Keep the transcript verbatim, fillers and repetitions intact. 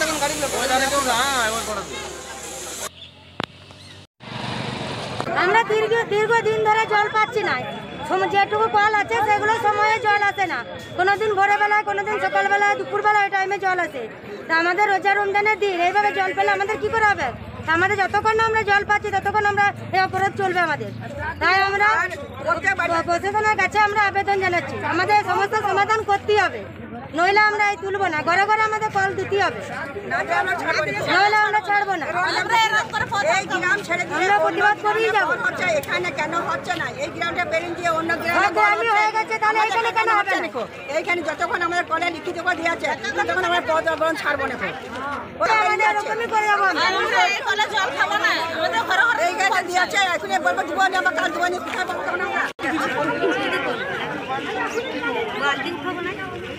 আমরা দীর্ঘ দীর্ঘদিন ধরে জল পাচ্ছি না, যেটুকু কল আছে সেগুলো সময়ে জল আসে না। কোনোদিন ভোরবেলায়, কোনোদিন সকালবেলায়, দুপুরবেলায় টাইমে জল আসে। তা আমাদের রোজা রমজানের দিন এইভাবে জল পেলে আমাদের কি করে হবে? আমাদের যতক্ষণ না আমরা জল পাচ্ছি ততক্ষণ আমরা এই অপরাধ চলবে আমাদের। তাই আমরা প্রশাসনের কাছে আমরা আবেদন জানাচ্ছি, আমাদের সমস্যার সমাধান করতেই হবে, নইলে আমরা এই তুলবো না। ঘরে ঘরে আমাদের কল দিতে হবে, নইলে আমরা ছাড়বো না। আমরা প্রতিবাদ করেই যাবো। এখানে কেন হচ্ছে না? এই গ্রাউন্ডে বেরিয়ে দিয়ে অন্য গ্রাউন্ডে হয়ে গেছে, তাহলে এখানে কেন হবে না? এইখানে যতক্ষণ আমাদের কলে লিখিত করে দিয়েছে ততক্ষণ আমরা পদবরণ ছাড়বো না। এরকমই করে যাবো। জল খাবো না, আমাদের ঘরে ঘরে এই গাছে দিয়েছে, এখন বলবো জীবনে আমার কাল জীবনে কোথায় পাবো আমরা? বালতি উঠাবো না।